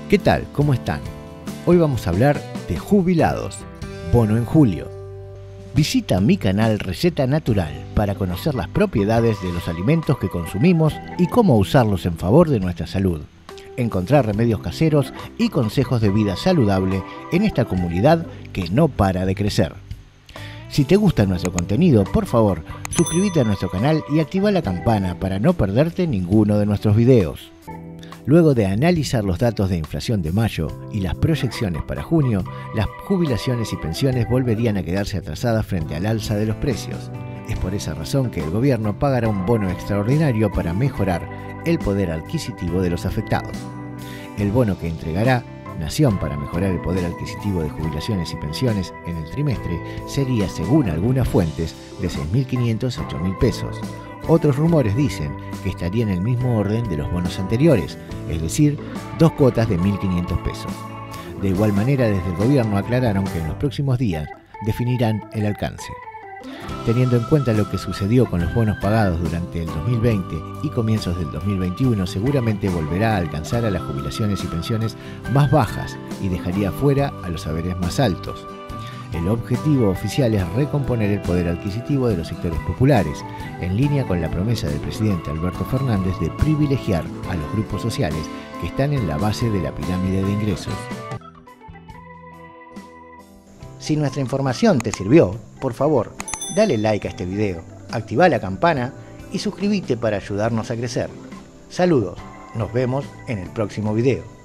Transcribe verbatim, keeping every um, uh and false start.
¿Qué tal? ¿Cómo están? Hoy vamos a hablar de jubilados, bono en julio. Visita mi canal Receta Natural para conocer las propiedades de los alimentos que consumimos y cómo usarlos en favor de nuestra salud. Encontrar remedios caseros y consejos de vida saludable en esta comunidad que no para de crecer. Si te gusta nuestro contenido, por favor, suscríbete a nuestro canal y activa la campana para no perderte ninguno de nuestros videos. Luego de analizar los datos de inflación de mayo y las proyecciones para junio, las jubilaciones y pensiones volverían a quedarse atrasadas frente al alza de los precios. Es por esa razón que el gobierno pagará un bono extraordinario para mejorar el poder adquisitivo de los afectados. El bono que entregará Nación para mejorar el poder adquisitivo de jubilaciones y pensiones en el trimestre sería, según algunas fuentes, de seis mil quinientos a ocho mil pesos. Otros rumores dicen que estaría en el mismo orden de los bonos anteriores, es decir, dos cuotas de mil quinientos pesos. De igual manera, desde el gobierno aclararon que en los próximos días definirán el alcance. Teniendo en cuenta lo que sucedió con los bonos pagados durante el dos mil veinte y comienzos del dos mil veintiuno, seguramente volverá a alcanzar a las jubilaciones y pensiones más bajas y dejaría fuera a los haberes más altos. El objetivo oficial es recomponer el poder adquisitivo de los sectores populares, en línea con la promesa del presidente Alberto Fernández de privilegiar a los grupos sociales que están en la base de la pirámide de ingresos. Si nuestra información te sirvió, por favor, dale like a este video, activa la campana y suscríbete para ayudarnos a crecer. Saludos, nos vemos en el próximo video.